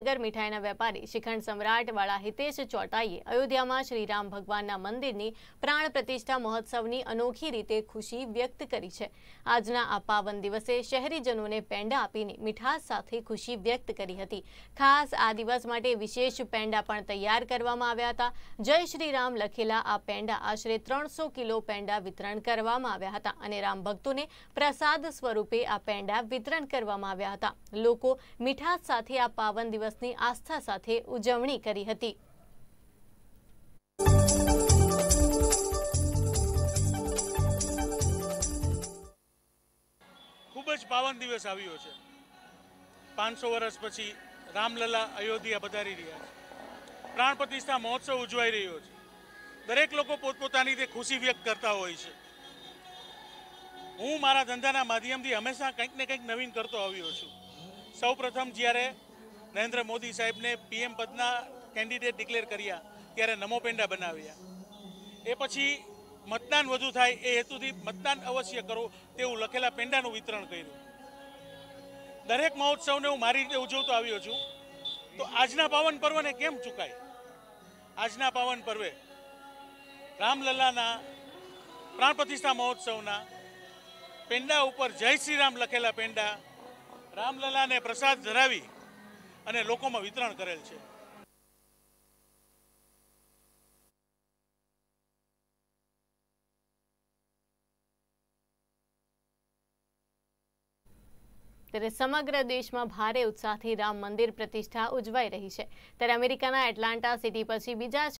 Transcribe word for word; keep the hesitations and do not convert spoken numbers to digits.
Tiger મીઠાઈના વેપારી શ્રીખંડ સમ્રાટ વાળા હિતેશ ચોટાઈએ અયોધ્યામાં શ્રીરામ ભગવાનના મંદિરની પ્રાણ પ્રતિષ્ઠા મહોત્સવની અનોખી રીતે ખુશી વ્યક્ત કરી છે। આજના આ પાવન દિવસે શહેરીજનોને પેંડા આપીને મીઠાશ સાથે ખુશી વ્યક્ત કરી હતી। ખાસ આ દિવસ માટે વિશેષ પેંડા પણ તૈયાર કરવામાં આવ્યા હતા। જય શ્રી રામ લખેલા આ પેંડા આશરે ત્રણસો કિલો પેંડા વિતરણ કરવામાં આવ્યા હતા અને રામ ભક્તોને પ્રસાદ સ્વરૂપે આ પેંડા વિતરણ કરવામાં આવ્યા હતા। લોકો મીઠાશ સાથે આ પાવન દિવસની આસ્થા સાથે ઉજવણી કરી હતી। ખૂબ જ પાવન દિવસ આવ્યો છે। પાંચસો વર્ષ પછી રામલલા અયોધ્યા પધારી રહ્યા છે। પ્રાણ પ્રતિષ્ઠા મહોત્સવ ઉજવાઈ રહ્યો છે। દરેક લોકો પોતપોતાની રીતે ખુશી વ્યક્ત કરતા હોય છે। હું મારા ધંધાના માધ્યમથી હંમેશા કંઈક ને કંઈક નવીન કરતો આવ્યો છું। સૌ પ્રથમ જ્યારે નરેન્દ્ર મોદી સાહેબને પીએમ પદના કેન્ડિડેટ ડિક્લેર કર્યા ત્યારે નમો પેંડા બનાવ્યા। એ પછી મતદાન વધુ થાય એ હેતુથી મતદાન અવશ્ય કરો તેવું લખેલા પેંડાનું વિતરણ કર્યું। દરેક મહોત્સવને હું મારી રીતે ઉજવતો આવ્યો છું। તો આજના પાવન પર્વને કેમ ચૂકાય? આજના પાવન પર્વે રામલલ્લાના પ્રાણ પ્રતિષ્ઠા મહોત્સવના પેંડા ઉપર જય શ્રી રામ લખેલા પેંડા રામલલ્લાને પ્રસાદ ધરાવી અને લોકોમાં વિતરણ કરેલ છે। ત્યારે સમગ્ર દેશમાં ભારે ઉત્સાહથી રામ મંદિર પ્રતિષ્ઠા ઉજવાઈ રહી છે। ત્યારે અમેરિકાના એટલાન્ટા સિટી પછી બીજા